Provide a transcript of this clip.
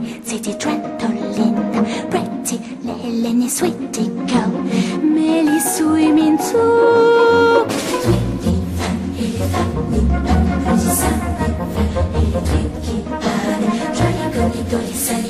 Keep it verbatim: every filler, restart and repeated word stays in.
Zitty Trentolinda, pretty Leleny, sweetie go, Millie swimming too. Sweetie funny, funny, pretty sunny, funny, tricky, funny, jolly, golly, dolly,